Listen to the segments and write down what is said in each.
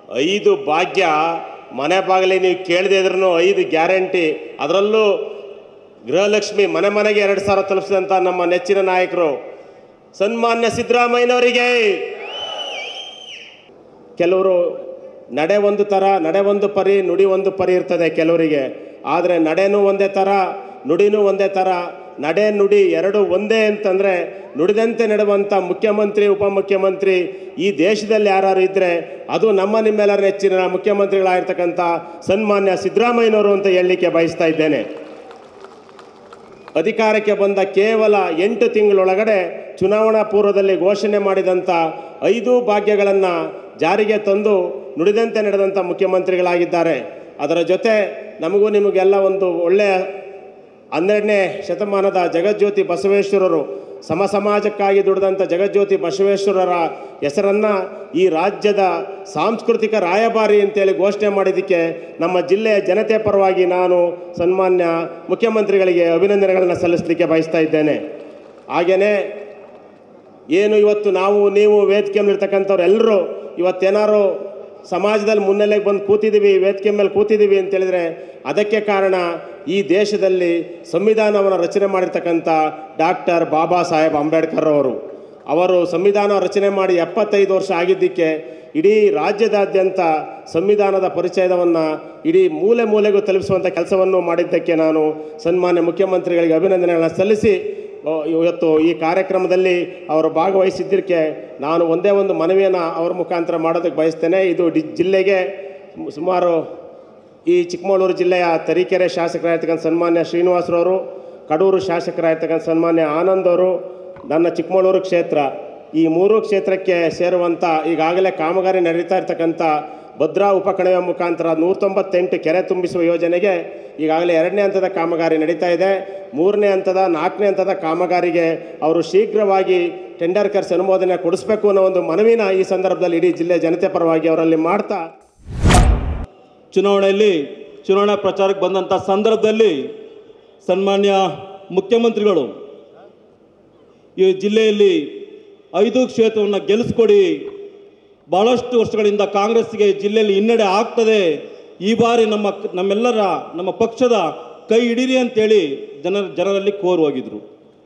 5 ಭಾಗ್ಯ ಮನೆ ಬಾಗಿಲಿ ನೀವು ಕೇಳದೇ ಇದ್ರೂ 5 ಗ್ಯಾರಂಟಿ, ಅದರಲ್ಲೂ ಗೃಹಲಕ್ಷ್ಮಿ ಮನೆ ಮನೆಗೆ 2,000 ತಲುಪಿಸಿದಂಥ ನಮ್ಮ ನೆಚ್ಚಿನ ನಾಯಕರು ಸನ್ಮಾನ್ಯ ಸಿದ್ದರಾಮಯ್ಯನವರಿಗೆ. ಕೆಲವರು ನಡೆ ಒಂದು ಥರ, ನಡೆ ಒಂದು ಪರಿ, ನುಡಿ ಒಂದು ಪರಿ ಇರ್ತದೆ ಕೆಲವರಿಗೆ. ಆದರೆ ನಡೆನೂ ಒಂದೇ ಥರ, ನುಡಿನೂ ಒಂದೇ ಥರ. ನಡೆ ನುಡಿ ಎರಡು ಒಂದೇ ಅಂತಂದರೆ ನುಡಿದಂತೆ ನಡೆಯುವಂಥ ಮುಖ್ಯಮಂತ್ರಿ, ಉಪಮುಖ್ಯಮಂತ್ರಿ ಈ ದೇಶದಲ್ಲಿ ಯಾರು ಇದ್ದರೆ ಅದು ನಿಮ್ಮೆಲ್ಲರ ನೆಚ್ಚಿನ ಮುಖ್ಯಮಂತ್ರಿಗಳಾಗಿರ್ತಕ್ಕಂಥ ಸನ್ಮಾನ್ಯ ಸಿದ್ದರಾಮಯ್ಯನವರು ಅಂತ ಹೇಳಲಿಕ್ಕೆ ಬಯಸ್ತಾ ಇದ್ದೇನೆ. ಅಧಿಕಾರಕ್ಕೆ ಬಂದ ಕೇವಲ 8 ತಿಂಗಳೊಳಗಡೆ ಚುನಾವಣಾ ಪೂರ್ವದಲ್ಲಿ ಘೋಷಣೆ ಮಾಡಿದಂಥ 5 ಭಾಗ್ಯಗಳನ್ನು ಜಾರಿಗೆ ತಂದು ನುಡಿದಂತೆ ನಡೆದಂಥ ಮುಖ್ಯಮಂತ್ರಿಗಳಾಗಿದ್ದಾರೆ. ಅದರ ಜೊತೆ ನಮಗೂ ನಿಮಗೆಲ್ಲ ಒಂದು ಒಳ್ಳೆಯ 12ನೇ ಶತಮಾನದ ಜಗಜ್ಯೋತಿ ಬಸವೇಶ್ವರರು, ಸಮಾಜಕ್ಕಾಗಿ ದುಡಿದಂಥ ಜಗಜ್ಯೋತಿ ಬಸವೇಶ್ವರರ ಹೆಸರನ್ನು ಈ ರಾಜ್ಯದ ಸಾಂಸ್ಕೃತಿಕ ರಾಯಭಾರಿ ಅಂತೇಳಿ ಘೋಷಣೆ ಮಾಡಿದ್ದಕ್ಕೆ ನಮ್ಮ ಜಿಲ್ಲೆಯ ಜನತೆ ಪರವಾಗಿ ನಾನು ಸನ್ಮಾನ್ಯ ಮುಖ್ಯಮಂತ್ರಿಗಳಿಗೆ ಅಭಿನಂದನೆಗಳನ್ನು ಸಲ್ಲಿಸಲಿಕ್ಕೆ ಬಯಸ್ತಾ ಇದ್ದೇನೆ. ಹಾಗೆಯೇ ಏನು ಇವತ್ತು ನೀವು ವೇದಿಕೆಯಲ್ಲಿರ್ತಕ್ಕಂಥವ್ರು ಎಲ್ಲರೂ ಇವತ್ತೇನಾರು ಸಮಾಜದಲ್ಲಿ ಮುನ್ನೆಲೆಗೆ ಬಂದು ಕೂತಿದ್ದೀವಿ, ವೇದಿಕೆ ಮೇಲೆ ಕೂತಿದ್ದೀವಿ ಅಂತೇಳಿದರೆ ಅದಕ್ಕೆ ಕಾರಣ ಈ ದೇಶದಲ್ಲಿ ಸಂವಿಧಾನವನ್ನು ರಚನೆ ಮಾಡಿರ್ತಕ್ಕಂಥ ಡಾಕ್ಟರ್ ಬಾಬಾ ಸಾಹೇಬ್ ಅಂಬೇಡ್ಕರ್ ಅವರು ಸಂವಿಧಾನ ರಚನೆ ಮಾಡಿ 75 ವರ್ಷ ಆಗಿದ್ದಕ್ಕೆ ಇಡೀ ರಾಜ್ಯದಾದ್ಯಂತ ಸಂವಿಧಾನದ ಪರಿಚಯವನ್ನು ಇಡೀ ಮೂಲೆ ಮೂಲೆಗೂ ತಲುಪಿಸುವಂಥ ಕೆಲಸವನ್ನು ಮಾಡಿದ್ದಕ್ಕೆ ನಾನು ಸನ್ಮಾನ್ಯ ಮುಖ್ಯಮಂತ್ರಿಗಳಿಗೆ ಅಭಿನಂದನೆಗಳನ್ನು ಸಲ್ಲಿಸಿ ಇವತ್ತು ಈ ಕಾರ್ಯಕ್ರಮದಲ್ಲಿ ಅವರು ಭಾಗವಹಿಸಿದ್ದಕ್ಕೆ ನಾನು ಒಂದೇ ಒಂದು ಮನವಿಯನ್ನು ಅವ್ರ ಮುಖಾಂತರ ಮಾಡೋದಕ್ಕೆ ಬಯಸ್ತೇನೆ. ಇದು ಜಿಲ್ಲೆಗೆ ಸುಮಾರು ಈ ಚಿಕ್ಕಮಗಳೂರು ಜಿಲ್ಲೆಯ ತರೀಕೆರೆ ಶಾಸಕರಾಗಿರ್ತಕ್ಕಂಥ ಸನ್ಮಾನ್ಯ ಶ್ರೀನಿವಾಸರವರು, ಕಡೂರು ಶಾಸಕರಾಗಿರ್ತಕ್ಕಂಥ ಸನ್ಮಾನ್ಯ ಆನಂದ್ ಅವರು, ನನ್ನ ಚಿಕ್ಕಮಗಳೂರು ಕ್ಷೇತ್ರ, ಈ 3 ಕ್ಷೇತ್ರಕ್ಕೆ ಸೇರುವಂಥ ಈಗಾಗಲೇ ಕಾಮಗಾರಿ ನಡೀತಾ ಇರ್ತಕ್ಕಂಥ ಭದ್ರಾ ಉಪಕಣಿವೆ ಮುಖಾಂತರ 198 ಕೆರೆ ತುಂಬಿಸುವ ಯೋಜನೆಗೆ ಈಗಾಗಲೇ 2ನೇ ಹಂತದ ಕಾಮಗಾರಿ ನಡೀತಾ ಇದೆ. 3ನೇ ಹಂತದ 4ನೇ ಹಂತದ ಕಾಮಗಾರಿಗೆ ಅವರು ಶೀಘ್ರವಾಗಿ ಟೆಂಡರ್ ಕರೆಸಿ ಅನುಮೋದನೆ ಕೊಡಿಸಬೇಕು ಅನ್ನೋ ಒಂದು ಮನವಿನ ಈ ಸಂದರ್ಭದಲ್ಲಿ ಇಡೀ ಜಿಲ್ಲೆ ಜನತೆ ಪರವಾಗಿ ಅವರಲ್ಲಿ ಮಾಡ್ತಾ, ಚುನಾವಣಾ ಪ್ರಚಾರಕ್ಕೆ ಬಂದಂಥ ಸಂದರ್ಭದಲ್ಲಿ ಸನ್ಮಾನ್ಯ ಮುಖ್ಯಮಂತ್ರಿಗಳು ಈ ಜಿಲ್ಲೆಯಲ್ಲಿ 5 ಕ್ಷೇತ್ರವನ್ನು ಗೆಲ್ಲಿಸ್ಕೊಡಿ, ಭಾಳಷ್ಟು ವರ್ಷಗಳಿಂದ ಕಾಂಗ್ರೆಸ್ಗೆ ಜಿಲ್ಲೆಯಲ್ಲಿ ಹಿನ್ನಡೆ ಆಗ್ತದೆ, ಈ ಬಾರಿ ನಮ್ಮ ಪಕ್ಷದ ಕೈ ಹಿಡೀರಿ ಅಂತೇಳಿ ಜನರಲ್ಲಿ ಕೋರು ಹೋಗಿದ್ರು.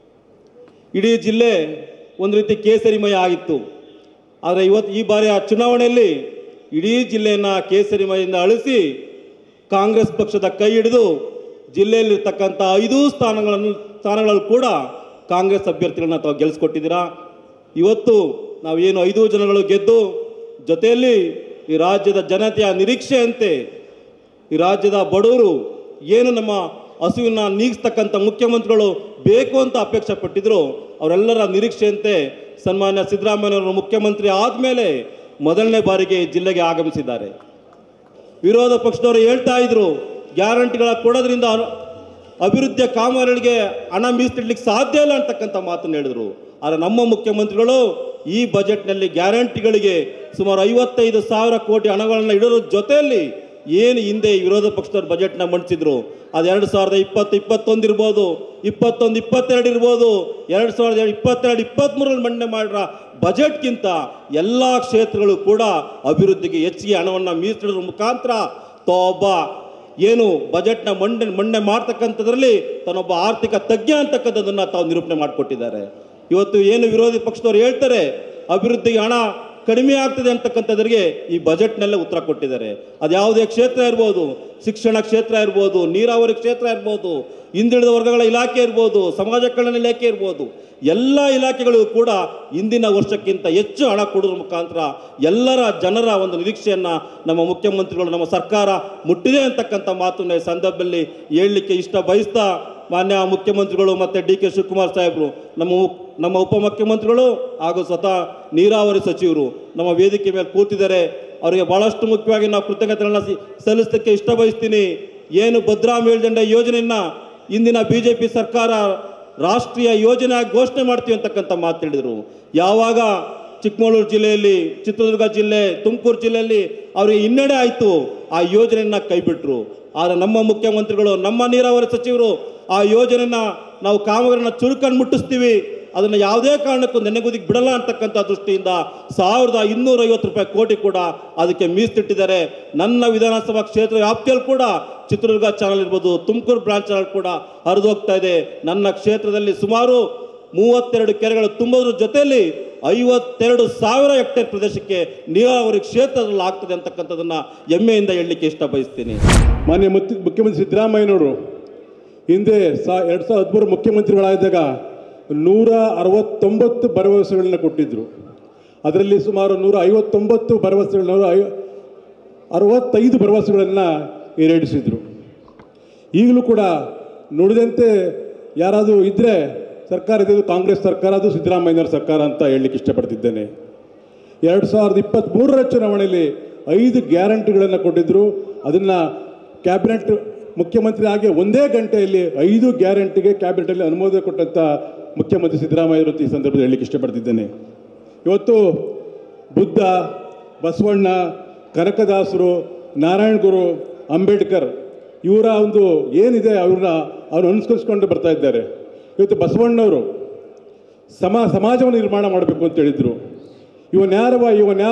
ಇಡೀ ಜಿಲ್ಲೆ ಒಂದು ರೀತಿ ಕೇಸರಿಮಯ ಆಗಿತ್ತು. ಆದರೆ ಈ ಬಾರಿಯ ಚುನಾವಣೆಯಲ್ಲಿ ಇಡೀ ಜಿಲ್ಲೆಯನ್ನು ಕೇಸರಿಮಯದಿಂದ ಅಳಿಸಿ ಕಾಂಗ್ರೆಸ್ ಪಕ್ಷದ ಕೈ ಹಿಡಿದು ಜಿಲ್ಲೆಯಲ್ಲಿರ್ತಕ್ಕಂಥ 5 ಸ್ಥಾನಗಳಲ್ಲಿ ಕೂಡ ಕಾಂಗ್ರೆಸ್ ಅಭ್ಯರ್ಥಿಗಳನ್ನ ತಾವು ಗೆಲ್ಲಿಸ್ಕೊಟ್ಟಿದ್ದೀರಾ. ಇವತ್ತು ನಾವು ಏನು 5 ಜನಗಳು ಗೆದ್ದು ಜೊತೆಯಲ್ಲಿ ಈ ರಾಜ್ಯದ ಜನತೆಯ ನಿರೀಕ್ಷೆಯಂತೆ ಈ ರಾಜ್ಯದ ಬಡವರು ಏನು ನಮ್ಮ ಹಸುವಿನ ನೀಗಿಸ್ತಕ್ಕಂಥ ಮುಖ್ಯಮಂತ್ರಿಗಳು ಬೇಕು ಅಂತ ಅಪೇಕ್ಷೆ ಪಟ್ಟಿದ್ರು, ಅವರೆಲ್ಲರ ನಿರೀಕ್ಷೆಯಂತೆ ಸನ್ಮಾನ್ಯ ಸಿದ್ದರಾಮಯ್ಯನವರು ಮುಖ್ಯಮಂತ್ರಿ ಆದಮೇಲೆ ಮೊದಲನೇ ಬಾರಿಗೆ ಜಿಲ್ಲೆಗೆ ಆಗಮಿಸಿದ್ದಾರೆ. ವಿರೋಧ ಪಕ್ಷದವರು ಹೇಳ್ತಾ ಇದ್ರು ಗ್ಯಾರಂಟಿಗಳ ಕೊಡೋದ್ರಿಂದ ಅಭಿವೃದ್ಧಿಯ ಕಾಮಗಾರಿಗಳಿಗೆ ಹಣ ಮೀಸಲಿಡ್ಲಿಕ್ಕೆ ಸಾಧ್ಯ ಇಲ್ಲ ಅಂತಕ್ಕಂಥ ಮಾತನ್ನು ಹೇಳಿದರು. ಆದರೆ ನಮ್ಮ ಮುಖ್ಯಮಂತ್ರಿಗಳು ಈ ಬಜೆಟ್ನಲ್ಲಿ ಗ್ಯಾರಂಟಿಗಳಿಗೆ ಸುಮಾರು 55,000 ಕೋಟಿ ಹಣಗಳನ್ನು ಇಡೋದ್ರ ಜೊತೆಯಲ್ಲಿ ಏನು ಹಿಂದೆ ವಿರೋಧ ಪಕ್ಷದವ್ರು ಬಜೆಟ್ನ ಮಂಡಿಸಿದ್ರು ಅದು 2020-21 ಇರ್ಬೋದು, 21-22 ಇರ್ಬೋದು, 2022-23 ಮಂಡನೆ ಮಾಡಿರೋ ಬಜೆಟ್ಗಿಂತ ಎಲ್ಲ ಕ್ಷೇತ್ರಗಳು ಕೂಡ ಅಭಿವೃದ್ಧಿಗೆ ಹೆಚ್ಚಿಗೆ ಹಣವನ್ನು ಮೀಸಲಿಡೋದ್ರ ಮುಖಾಂತರ ಒಬ್ಬ ಏನು ಬಜೆಟ್ನ ಮಂಡನೆ ಮಾಡ್ತಕ್ಕಂಥದ್ರಲ್ಲಿ ತಾನೊಬ್ಬ ಆರ್ಥಿಕ ತಜ್ಞ ಅಂತಕ್ಕಂಥದ್ದನ್ನು ತಾವು ನಿರೂಪಣೆ ಮಾಡಿಕೊಟ್ಟಿದ್ದಾರೆ. ಇವತ್ತು ಏನು ವಿರೋಧಿ ಪಕ್ಷದವ್ರು ಹೇಳ್ತಾರೆ ಅಭಿವೃದ್ಧಿಗೆ ಹಣ ಕಡಿಮೆ ಆಗ್ತದೆ ಅಂತಕ್ಕಂಥದ್ರಿಗೆ ಈ ಬಜೆಟ್ನಲ್ಲೇ ಉತ್ತರ ಕೊಟ್ಟಿದ್ದಾರೆ. ಅದು ಯಾವುದೇ ಕ್ಷೇತ್ರ ಇರ್ಬೋದು, ಶಿಕ್ಷಣ ಕ್ಷೇತ್ರ ಇರ್ಬೋದು, ನೀರಾವರಿ ಕ್ಷೇತ್ರ ಇರ್ಬೋದು, ಹಿಂದುಳಿದ ವರ್ಗಗಳ ಇಲಾಖೆ ಇರ್ಬೋದು, ಸಮಾಜ ಕಲ್ಯಾಣ ಇಲಾಖೆ ಇರ್ಬೋದು, ಎಲ್ಲ ಇಲಾಖೆಗಳು ಕೂಡ ಹಿಂದಿನ ವರ್ಷಕ್ಕಿಂತ ಹೆಚ್ಚು ಹಣ ಕೊಡೋದ್ರ ಮುಖಾಂತರ ಎಲ್ಲರ ಜನರ ಒಂದು ನಿರೀಕ್ಷೆಯನ್ನು ನಮ್ಮ ಮುಖ್ಯಮಂತ್ರಿಗಳು, ನಮ್ಮ ಸರ್ಕಾರ ಮುಟ್ಟಿದೆ ಅಂತಕ್ಕಂಥ ಮಾತನ್ನು ಈ ಸಂದರ್ಭದಲ್ಲಿ ಹೇಳಲಿಕ್ಕೆ ಇಷ್ಟ ಬಯಸ್ತಾ, ಮಾನ್ಯ ಮುಖ್ಯಮಂತ್ರಿಗಳು ಮತ್ತು ಡಿ ಕೆ ಶಿವಕುಮಾರ್ ಸಾಹೇಬರು, ನಮ್ಮ ಉಪಮುಖ್ಯಮಂತ್ರಿಗಳು ಹಾಗೂ ಸ್ವತಃ ನೀರಾವರಿ ಸಚಿವರು ನಮ್ಮ ವೇದಿಕೆ ಮೇಲೆ ಕೂತಿದ್ದಾರೆ. ಅವರಿಗೆ ಭಾಳಷ್ಟು ಮುಖ್ಯವಾಗಿ ನಾವು ಕೃತಜ್ಞತೆಗಳನ್ನು ಸಲ್ಲಿಸಲಿಕ್ಕೆ ಇಷ್ಟ ಬಯಸ್ತೀನಿ. ಏನು ಭದ್ರಾ ಮೇಲ್ದಂಡೆ ಯೋಜನೆಯನ್ನು ಇಂದಿನ BJP ಸರ್ಕಾರ ರಾಷ್ಟ್ರೀಯ ಯೋಜನೆ ಘೋಷಣೆ ಮಾಡ್ತೀವಿ ಅಂತಕ್ಕಂಥ ಮಾತು ಹೇಳಿದರು. ಯಾವಾಗ ಚಿಕ್ಕಮಗಳೂರು ಜಿಲ್ಲೆಯಲ್ಲಿ, ಚಿತ್ರದುರ್ಗ ಜಿಲ್ಲೆ, ತುಮಕೂರು ಜಿಲ್ಲೆಯಲ್ಲಿ ಅವರಿಗೆ ಹಿನ್ನಡೆ ಆಯಿತು, ಆ ಯೋಜನೆಯನ್ನು ಕೈಬಿಟ್ಟರು. ಆದರೆ ನಮ್ಮ ಮುಖ್ಯಮಂತ್ರಿಗಳು, ನಮ್ಮ ನೀರಾವರಿ ಸಚಿವರು ಆ ಯೋಜನೆಯನ್ನು ನಾವು ಕಾಮಗಾರಿನ ಚುರುಕನ್ನು ಮುಟ್ಟಿಸ್ತೀವಿ, ಅದನ್ನು ಯಾವುದೇ ಕಾರಣಕ್ಕೂ ನೆನೆಗುದಿಗೆ ಬಿಡಲ್ಲ ಅಂತಕ್ಕಂಥ ದೃಷ್ಟಿಯಿಂದ 1250 ಕೋಟಿ ಕೂಡ ಅದಕ್ಕೆ ಮೀಸಲಿಟ್ಟಿದ್ದಾರೆ. ನನ್ನ ವಿಧಾನಸಭಾ ಕ್ಷೇತ್ರ ವ್ಯಾಪ್ತಿಯಲ್ಲಿ ಕೂಡ ಚಿತ್ರದುರ್ಗ ಚಾನಲ್ ಇರ್ಬೋದು, ತುಮಕೂರು ಬ್ರಾಂಚ್ ಚಾನಲ್ ಕೂಡ ಹರಿದು ಹೋಗ್ತಾ ಇದೆ. ನನ್ನ ಕ್ಷೇತ್ರದಲ್ಲಿ ಸುಮಾರು 32 ಕೆರೆಗಳು ತುಂಬೋದ್ರ ಜೊತೆಯಲ್ಲಿ 52,000 ಹೆಕ್ಟೇರ್ ಪ್ರದೇಶಕ್ಕೆ ನೀರಾವರಿ ಕ್ಷೇತ್ರದಲ್ಲಿ ಆಗ್ತದೆ ಅಂತಕ್ಕಂಥದ್ದನ್ನು ಹೆಮ್ಮೆಯಿಂದ ಹೇಳಲಿಕ್ಕೆ ಇಷ್ಟ ಬಯಸ್ತೀನಿ. ಮಾನ್ಯ ಮುಖ್ಯಮಂತ್ರಿ ಸಿದ್ದರಾಮಯ್ಯನವರು ಹಿಂದೆ 2013 ಮುಖ್ಯಮಂತ್ರಿಗಳಾದಾಗ 169 ಭರವಸೆಗಳನ್ನ ಕೊಟ್ಟಿದ್ದರು. ಅದರಲ್ಲಿ ಸುಮಾರು 159 ಭರವಸೆಗಳನ್ನ 65 ಭರವಸೆಗಳನ್ನು ಈಡೇರಿಸಿದರು. ಈಗಲೂ ಕೂಡ ನುಡಿದಂತೆ ಯಾರಾದರೂ ಇದ್ದರೆ ಸರ್ಕಾರ ಇದು ಕಾಂಗ್ರೆಸ್ ಸರ್ಕಾರ, ಅದು ಸಿದ್ದರಾಮಯ್ಯನವರ ಸರ್ಕಾರ ಅಂತ ಹೇಳಲಿಕ್ಕೆ ಇಷ್ಟಪಡ್ತಿದ್ದೇನೆ. 2023ರ ಚುನಾವಣೆಯಲ್ಲಿ 5 ಗ್ಯಾರಂಟಿಗಳನ್ನು ಕೊಟ್ಟಿದ್ದರು. ಅದನ್ನು ಕ್ಯಾಬಿನೆಟ್ ಮುಖ್ಯಮಂತ್ರಿ ಆಗಿ ಒಂದೇ ಗಂಟೆಯಲ್ಲಿ 5 ಗ್ಯಾರಂಟಿಗೆ ಕ್ಯಾಬಿನೆಟಲ್ಲಿ ಅನುಮೋದನೆ ಕೊಟ್ಟಂಥ ಮುಖ್ಯಮಂತ್ರಿ ಸಿದ್ದರಾಮಯ್ಯರು ಈ ಸಂದರ್ಭದಲ್ಲಿ ಹೇಳಲಿಕ್ಕೆ ಇಷ್ಟಪಡ್ತಿದ್ದೇನೆ. ಇವತ್ತು ಬುದ್ಧ, ಬಸವಣ್ಣ, ಕನಕದಾಸರು, ನಾರಾಯಣ ಗುರು, ಅಂಬೇಡ್ಕರ್ ಇವರ ಒಂದು ಏನಿದೆ ಅವ್ರು ಅನುಸರಿಸ್ಕೊಂಡು ಬರ್ತಾ ಇದ್ದಾರೆ. ಇವತ್ತು ಬಸವಣ್ಣವರು ಸಮಾಜವನ್ನು ನಿರ್ಮಾಣ ಮಾಡಬೇಕು ಅಂತ ಹೇಳಿದರು. ಇವನ್ಯಾರವ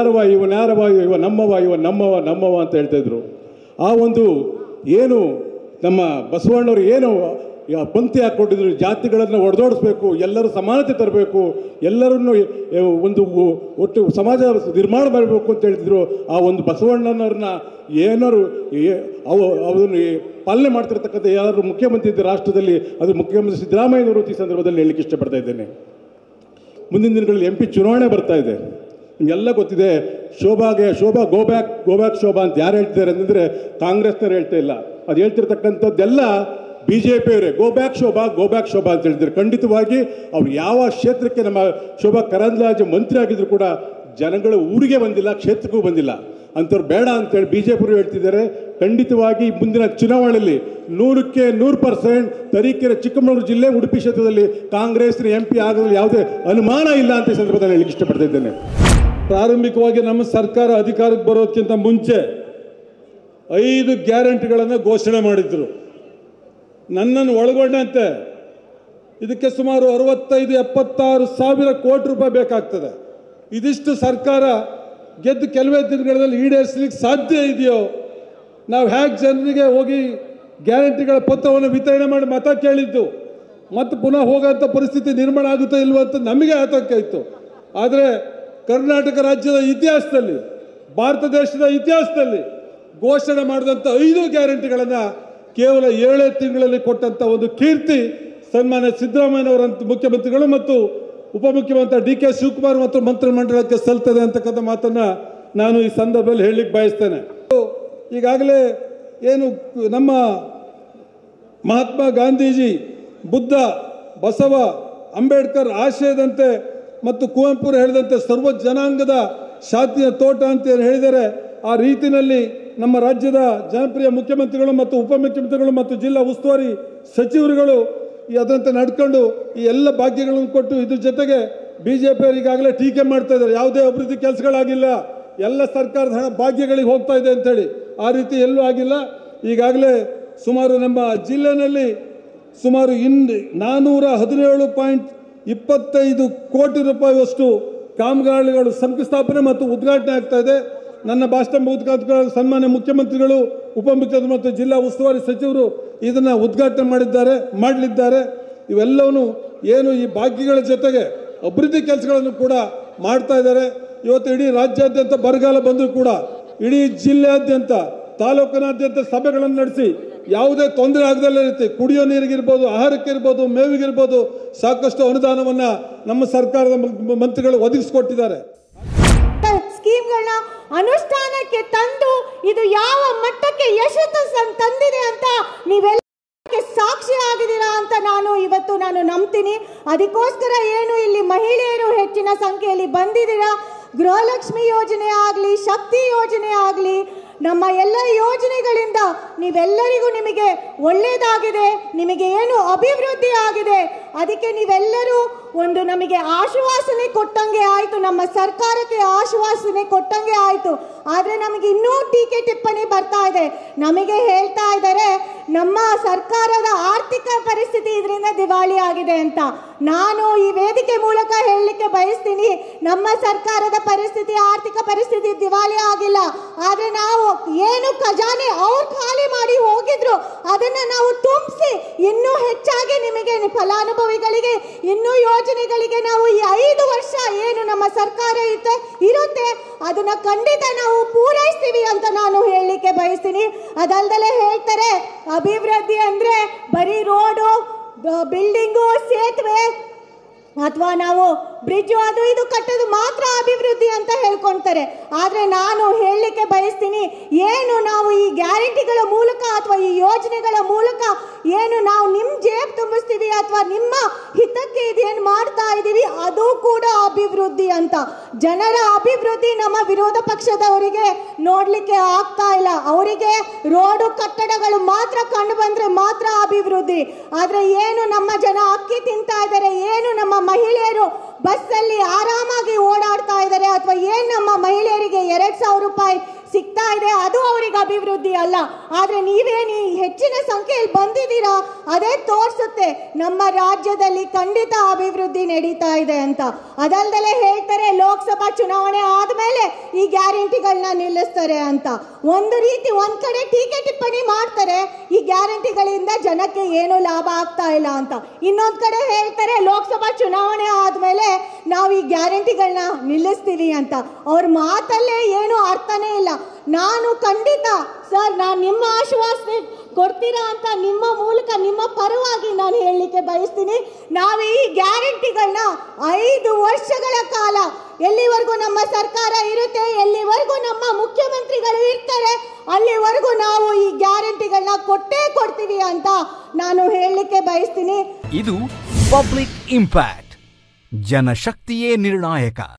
ಇವ ನಮ್ಮವ ಅಂತ ಹೇಳ್ತಾಯಿದ್ರು. ಆ ಒಂದು ಏನು ನಮ್ಮ ಬಸವಣ್ಣವರು ಏನು ಪಂಕ್ತಿ ಹಾಕ್ಕೊಟ್ಟಿದ್ರು, ಜಾತಿಗಳನ್ನು ಒಡೆದೋಡಿಸ್ಬೇಕು, ಎಲ್ಲರೂ ಸಮಾನತೆ ತರಬೇಕು, ಎಲ್ಲರನ್ನು ಒಂದು ಒಟ್ಟು ಸಮಾಜ ನಿರ್ಮಾಣ ಮಾಡಬೇಕು ಅಂತ ಹೇಳ್ತಿದ್ರು. ಆ ಒಂದು ಬಸವಣ್ಣನವ್ರನ್ನ ಏನಾರು ಅದನ್ನು ಪಾಲನೆ ಮಾಡ್ತಿರ್ತಕ್ಕಂಥ ಯಾರು ಮುಖ್ಯಮಂತ್ರಿ ಇದ್ದ ರಾಷ್ಟ್ರದಲ್ಲಿ ಅದು ಮುಖ್ಯಮಂತ್ರಿ ಸಿದ್ದರಾಮಯ್ಯನವರು ಈ ಸಂದರ್ಭದಲ್ಲಿ ಹೇಳಲಿಕ್ಕೆ ಇಷ್ಟಪಡ್ತಾ ಇದ್ದೇನೆ. ಮುಂದಿನ ದಿನಗಳಲ್ಲಿ MP ಚುನಾವಣೆ ಬರ್ತಾ ಇದೆ. ನಿಮಗೆಲ್ಲ ಗೊತ್ತಿದೆ. ಶೋಭಾ ಗೋ ಬ್ಯಾಕ್ ಶೋಭಾ ಅಂತ ಯಾರು ಹೇಳ್ತಿದ್ದಾರೆ ಅಂತಂದರೆ ಕಾಂಗ್ರೆಸ್ನವ್ರು ಹೇಳ್ತಾ ಇಲ್ಲ. ಅದು ಹೇಳ್ತಿರ್ತಕ್ಕಂಥದ್ದೆಲ್ಲ BJಪಿಯವರೇ ಗೋ ಬ್ಯಾಕ್ ಶೋಭಾ ಅಂತ ಹೇಳ್ತಾರೆ. ಖಂಡಿತವಾಗಿ ಅವ್ರು ಯಾವ ಕ್ಷೇತ್ರಕ್ಕೆ ನಮ್ಮ ಶೋಭಾ ಕರಂದ್ಲಾಜೆ ಮಂತ್ರಿ ಆಗಿದ್ರು ಕೂಡ ಜನಗಳ ಊರಿಗೆ ಬಂದಿಲ್ಲ, ಕ್ಷೇತ್ರಕ್ಕೂ ಬಂದಿಲ್ಲ. ಅಂಥವ್ರು ಬೇಡ ಅಂತೇಳಿ BJಪಿಯವರು ಹೇಳ್ತಿದ್ದಾರೆ. ಖಂಡಿತವಾಗಿ ಮುಂದಿನ ಚುನಾವಣೆಯಲ್ಲಿ 100ಕ್ಕೆ 100% ತರೀಕೆರೆ ಚಿಕ್ಕಮಗಳೂರು ಜಿಲ್ಲೆ ಉಡುಪಿ ಕ್ಷೇತ್ರದಲ್ಲಿ ಕಾಂಗ್ರೆಸ್ನ MP ಆಗೋದ್ರಲ್ಲಿ ಯಾವುದೇ ಅನುಮಾನ ಇಲ್ಲ ಅಂತ ಈ ಸಂದರ್ಭದಲ್ಲಿ ಹೇಳಲಿಕ್ಕೆ ಇಷ್ಟಪಡ್ತಾ ಇದ್ದೇನೆ. ಪ್ರಾರಂಭಿಕವಾಗಿ ನಮ್ಮ ಸರ್ಕಾರ ಅಧಿಕಾರಕ್ಕೆ ಬರೋದಕ್ಕಿಂತ ಮುಂಚೆ 5 ಗ್ಯಾರಂಟಿಗಳನ್ನು ಘೋಷಣೆ ಮಾಡಿದ್ರು. ನನ್ನನ್ನು ಒಳಗೊಂಡಂತೆ ಇದಕ್ಕೆ ಸುಮಾರು 65-76 ಸಾವಿರ ಕೋಟಿ ರೂಪಾಯಿ ಬೇಕಾಗ್ತದೆ. ಇದಿಷ್ಟು ಸರ್ಕಾರ ಗೆದ್ದು ಕೆಲವೇ ದಿನಗಳಲ್ಲಿ ಈಡೇರಿಸಲಿಕ್ಕೆ ಸಾಧ್ಯ ಇದೆಯೋ? ನಾವು ಹೇಗೆ ಜನರಿಗೆ ಹೋಗಿ ಗ್ಯಾರಂಟಿಗಳ ಪತ್ರವನ್ನು ವಿತರಣೆ ಮಾಡಿ ಮತ ಕೇಳಿದ್ದು ಮತ್ತು ಪುನಃ ಹೋಗೋಂಥ ಪರಿಸ್ಥಿತಿ ನಿರ್ಮಾಣ ಆಗುತ್ತೋ ಇಲ್ವೋ ಅಂತ ನಮಗೆ ಆತಂಕ ಇತ್ತು. ಆದರೆ ಕರ್ನಾಟಕ ರಾಜ್ಯದ ಇತಿಹಾಸದಲ್ಲಿ, ಭಾರತ ದೇಶದ ಇತಿಹಾಸದಲ್ಲಿ ಘೋಷಣೆ ಮಾಡಿದಂಥ 5 ಗ್ಯಾರಂಟಿಗಳನ್ನು ಕೇವಲ 7 ತಿಂಗಳಲ್ಲಿ ಕೊಟ್ಟಂಥ ಒಂದು ಕೀರ್ತಿ ಸನ್ಮಾನ್ಯ ಸಿದ್ದರಾಮಯ್ಯನವರಂತ ಮುಖ್ಯಮಂತ್ರಿಗಳು ಮತ್ತು ಉಪಮುಖ್ಯಮಂತ್ರಿ DK ಶಿವಕುಮಾರ್ ಮತ್ತು ಮಂತ್ರಿಮಂಡಲಕ್ಕೆ ಸಲ್ತದೆ ಅಂತಕ್ಕಂಥ ಮಾತನ್ನು ನಾನು ಈ ಸಂದರ್ಭದಲ್ಲಿ ಹೇಳಲಿಕ್ಕೆ ಬಯಸ್ತೇನೆ. ಈಗಾಗಲೇ ಏನು ನಮ್ಮ ಮಹಾತ್ಮ ಗಾಂಧೀಜಿ, ಬುದ್ಧ, ಬಸವ, ಅಂಬೇಡ್ಕರ್ ಆಶಯದಂತೆ ಮತ್ತು ಕುವೆಂಪು ಹೇಳಿದಂತೆ ಸರ್ವ ಜನಾಂಗದ ಶಾಂತಿಯ ತೋಟ ಅಂತ ಏನು ಹೇಳಿದರೆ, ಆ ರೀತಿಯಲ್ಲಿ ನಮ್ಮ ರಾಜ್ಯದ ಜನಪ್ರಿಯ ಮುಖ್ಯಮಂತ್ರಿಗಳು ಮತ್ತು ಉಪಮುಖ್ಯಮಂತ್ರಿಗಳು ಮತ್ತು ಜಿಲ್ಲಾ ಉಸ್ತುವಾರಿ ಸಚಿವರುಗಳು ಅದರಂತೆ ನಡ್ಕೊಂಡು ಈ ಎಲ್ಲ ಭಾಗ್ಯಗಳನ್ನು ಕೊಟ್ಟು, ಇದ್ರ ಜೊತೆಗೆ BJಪಿಯವರು ಈಗಾಗಲೇ ಟೀಕೆ ಮಾಡ್ತಾ ಇದ್ದಾರೆ. ಯಾವುದೇ ಅಭಿವೃದ್ಧಿ ಕೆಲಸಗಳಾಗಿಲ್ಲ, ಎಲ್ಲ ಸರ್ಕಾರದ ಹಣ ಭಾಗ್ಯಗಳಿಗೆ ಹೋಗ್ತಾ ಇದೆ ಅಂಥೇಳಿ. ಆ ರೀತಿ ಎಲ್ಲೂ ಆಗಿಲ್ಲ. ಈಗಾಗಲೇ ಸುಮಾರು ನಮ್ಮ ಜಿಲ್ಲೆಯಲ್ಲಿ ಸುಮಾರು 417.25 ಕೋಟಿ ರೂಪಾಯಿಯಷ್ಟು ಕಾಮಗಾರಿಗಳು ಶಂಕುಸ್ಥಾಪನೆ ಮತ್ತು ಉದ್ಘಾಟನೆ ಆಗ್ತಾ ಇದೆ. ನನ್ನ ಭಾಷಣ ಉದ್ಘಾಟನೆ ಸನ್ಮಾನ್ಯ ಮುಖ್ಯಮಂತ್ರಿಗಳು, ಉಪಮುಖ್ಯಮಂತ್ರಿ ಮತ್ತು ಜಿಲ್ಲಾ ಉಸ್ತುವಾರಿ ಸಚಿವರು ಇದನ್ನು ಉದ್ಘಾಟನೆ ಮಾಡಲಿದ್ದಾರೆ. ಇವೆಲ್ಲವೂ ಏನು ಈ ಭಾಗ್ಯಗಳ ಜೊತೆಗೆ ಅಭಿವೃದ್ಧಿ ಕೆಲಸಗಳನ್ನು ಕೂಡ ಮಾಡ್ತಾ ಇದ್ದಾರೆ. ಇವತ್ತು ಇಡೀ ರಾಜ್ಯಾದ್ಯಂತ ಬರಗಾಲ ಬಂದರೂ ಕೂಡ ಇಡೀ ಜಿಲ್ಲೆಯಾದ್ಯಂತ, ತಾಲೂಕಿನಾದ್ಯಂತ ಸಭೆಗಳನ್ನು ನಡೆಸಿ ಯಾವುದೇ ತೊಂದರೆ ಆಗದಲ್ಲೇ ರೀತಿ ಕುಡಿಯೋ ನೀರಿಗಿರ್ಬೋದು, ಆಹಾರಕ್ಕಿರ್ಬೋದು, ಮೇವಿಗಿರ್ಬೋದು ಸಾಕಷ್ಟು ಅನುದಾನವನ್ನು ನಮ್ಮ ಸರ್ಕಾರದ ಮಂತ್ರಿಗಳು ಒದಗಿಸಿಕೊಟ್ಟಿದ್ದಾರೆ. ಸ್ಕೀಮ್ಗಳನ್ನ ಅನುಷ್ಠಾನಕ್ಕೆ ತಂದು ಇದು ಯಾವ ಮಟ್ಟಕ್ಕೆ ಯಶಸ್ಸು ತಂದಿದೆ ಅಂತ ನೀವೆಲ್ಲ ಸಾಕ್ಷಿ ಆಗಿದ್ದೀರಾ ಅಂತ ನಾನು ನಂಬ್ತೀನಿ. ಅದಕ್ಕೋಸ್ಕರ ಏನು ಇಲ್ಲಿ ಮಹಿಳೆಯರು ಹೆಚ್ಚಿನ ಸಂಖ್ಯೆಯಲ್ಲಿ ಬಂದಿದ್ದೀರಾ. ಗೃಹಲಕ್ಷ್ಮಿ ಯೋಜನೆ ಆಗಲಿ, ಶಕ್ತಿ ಯೋಜನೆ ಆಗಲಿ, ನಮ್ಮ ಎಲ್ಲ ಯೋಜನೆಗಳಿಂದ ನೀವೆಲ್ಲರಿಗೂ ನಿಮಗೆ ಒಳ್ಳೆಯದಾಗಿದೆ, ನಿಮಗೆ ಏನು ಅಭಿವೃದ್ಧಿ ಆಗಿದೆ. ಅದಕ್ಕೆ ನೀವೆಲ್ಲರೂ ಒಂದು ನಮಗೆ ಆಶ್ವಾಸನೆ ಕೊಟ್ಟಂಗೆ ಆಯಿತು, ನಮ್ಮ ಸರ್ಕಾರಕ್ಕೆ ಆಶ್ವಾಸನೆ ಕೊಟ್ಟಂಗೆ ಆಯಿತು. ಆದರೆ ನಮಗೆ ಇನ್ನೂ ಟೀಕೆ ಟಿಪ್ಪಣಿ ಬರ್ತಾ ಇದೆ. ನಮಗೆ ಹೇಳ್ತಾ ಇದ್ದಾರೆ ನಮ್ಮ ಸರ್ಕಾರದ ಆರ್ಥಿಕ ಪರಿಸ್ಥಿತಿ ಇದರಿಂದ ದಿವಾಳಿ ಆಗಿದೆ ಅಂತ. ನಾನು ಈ ವೇದಿಕೆ ಮೂಲಕ ಹೇಳಲಿಕ್ಕೆ ಬಯಸ್ತೀನಿ, ನಮ್ಮ ಸರ್ಕಾರದ ಪರಿಸ್ಥಿತಿ ಆರ್ಥಿಕ ಪರಿಸ್ಥಿತಿ ದಿವಾಳಿ ಆಗಿಲ್ಲ. ಆದರೆ ನಾವು ಏನು ಖಜಾನೆ ಅವ್ರು ಖಾಲಿ ಮಾಡಿ ಹೋಗಿದ್ರು ಅದನ್ನು ನಾವು ತುಂಬಿಸಿ ಇನ್ನೂ ಹೆಚ್ಚಾಗಿ ನಿಮಗೆ ಫಲಾನುಭವಿಗಳಿಗೆ ಇನ್ನೂ ಯೋಜನೆಗಳಿಗೆ ನಾವು ಈ 5 ವರ್ಷ ಏನು ನಮ್ಮ ಸರ್ಕಾರ ಇರುತ್ತೆ ಅದನ್ನ ಖಂಡಿತ ನಾವು ಪೂರೈಸ್ತೀವಿ ಅಂತ ನಾನು ಹೇಳಲಿಕ್ಕೆ ಬಯಸ್ತೀನಿ. ಅದಲ್ದಲೇ ಹೇಳ್ತಾರೆ ಅಭಿವೃದ್ಧಿ ಅಂದ್ರೆ ಬರೀ ರೋಡು, ಬಿಲ್ಡಿಂಗು, ಸೇತುವೆ ಅಥವಾ ನಾವು ಬ್ರಿಡ್ಜ್ ಅದು ಇದು ಕಟ್ಟೋದು ಮಾತ್ರ ಅಭಿವೃದ್ಧಿ ಅಂತ ಹೇಳ್ಕೊಳ್ತಾರೆ. ಆದರೆ ನಾನು ಹೇಳಲಿಕ್ಕೆ ಬಯಸ್ತೀನಿ, ಏನು ನಾವು ಈ ಗ್ಯಾರಂಟಿಗಳ ಮೂಲಕ ಅಥವಾ ಈ ಯೋಜನೆಗಳ ಮೂಲಕ ಏನು ನಾವು ನಿಮ್ಮ ಜೇಬ್ ತುಂಬಿಸ್ತೀವಿ ಅಥವಾ ನಿಮ್ಮ ಹಿತಕ್ಕೆ ಇದೇನು ಮಾಡ್ತಾ ಇದ್ದೀವಿ ಅದು ಕೂಡ ಅಭಿವೃದ್ಧಿ ಅಂತ. ಜನರ ಅಭಿವೃದ್ಧಿ ನಮ್ಮ ವಿರೋಧ ಪಕ್ಷದವರಿಗೆ ನೋಡಲಿಕ್ಕೆ ಆಗ್ತಾ ಇಲ್ಲ. ಅವರಿಗೆ ರೋಡು ಕಟ್ಟಡಗಳು ಮಾತ್ರ ಕಂಡು ಬಂದರೆ ಮಾತ್ರ ಅಭಿವೃದ್ಧಿ. ಆದರೆ ಏನು ನಮ್ಮ ಜನ ಅಕ್ಕಿ ತಿಂತಾ ಇದ್ದಾರೆ, ಏನು ನಮ್ಮ ಮಹಿಳೆಯರು ಬಸ್ಸಲ್ಲಿ ಆರಾಮಾಗಿ ಓಡಾಡ್ತಾ ಇದ್ದಾರೆ ಅಥವಾ ಏನು ನಮ್ಮ ಮಹಿಳೆಯರಿಗೆ 2,000 ರೂಪಾಯಿ ಸಿಗ್ತಾ ಇದೆ ಅದು ಅವರಿಗೆ ಅಭಿವೃದ್ಧಿ ಅಲ್ಲ. ಆದರೆ ನೀವೇನು ಹೆಚ್ಚಿನ ಸಂಖ್ಯೆಯಲ್ಲಿ ಬಂದಿದ್ದೀರಾ ಅದೇ ತೋರಿಸುತ್ತೆ ನಮ್ಮ ರಾಜ್ಯದಲ್ಲಿ ಖಂಡಿತ ಅಭಿವೃದ್ಧಿ ನಡೀತಾ ಇದೆ ಅಂತ. ಅದಲ್ದಲೇ ಹೇಳ್ತಾರೆ ಲೋಕಸಭಾ ಚುನಾವಣೆ ಆದಮೇಲೆ ಈ ಗ್ಯಾರಂಟಿಗಳನ್ನ ನಿಲ್ಲಿಸ್ತಾರೆ ಅಂತ. ಒಂದು ರೀತಿ ಒಂದ್ ಕಡೆ ಟೀಕೆ ಟಿಪ್ಪಣಿ ಮಾಡ್ತಾರೆ, ಈ ಗ್ಯಾರಂಟಿಗಳಿಂದ ಜನಕ್ಕೆ ಏನು ಲಾಭ ಆಗ್ತಾ ಇಲ್ಲ ಅಂತ. ಇನ್ನೊಂದ್ ಕಡೆ ಹೇಳ್ತಾರೆ ಲೋಕಸಭಾ ಚುನಾವಣೆ ಆದಮೇಲೆ ನಾವು ಈ ಗ್ಯಾರಂಟಿಗಳನ್ನ ನಿಲ್ಲಿಸ್ತೀವಿ ಅಂತ. ಅವ್ರ ಮಾತಲ್ಲೇ ಏನು ಅರ್ಥನೇ ಇಲ್ಲ. ನಾನು ಖಂಡಿತ ಸರ್ ನಾನು ನಿಮ್ಮ ಆಶ್ವಾಸನೆ ಕೊಡ್ತೀರಾ ಅಂತ ನಿಮ್ಮ ಮೂಲಕ ನಿಮ್ಮ ಪರವಾಗಿ ನಾನು ಹೇಳಲಿಕ್ಕೆ ಬಯಸ್ತೀನಿ. ನಾವು ಈ ಗ್ಯಾರಂಟಿಗಳನ್ನ 5 ವರ್ಷಗಳ ಕಾಲ ಎಲ್ಲಿವರೆಗೂ ನಮ್ಮ ಸರ್ಕಾರ ಇರುತ್ತೆ, ಎಲ್ಲಿವರೆಗೂ ನಮ್ಮ ಮುಖ್ಯಮಂತ್ರಿಗಳು ಇರ್ತಾರೆ ಅಲ್ಲಿವರೆಗೂ ನಾವು ಈ ಗ್ಯಾರಂಟಿಗಳನ್ನ ಕೊಟ್ಟೇ ಕೊಡ್ತೀವಿ ಅಂತ ನಾನು ಹೇಳಲಿಕ್ಕೆ ಬಯಸ್ತೀನಿ. ಇದು ಪಬ್ಲಿಕ್ ಇಂಪ್ಯಾಕ್ಟ್, ಜನಶಕ್ತಿಯೇ ನಿರ್ಣಾಯಕ.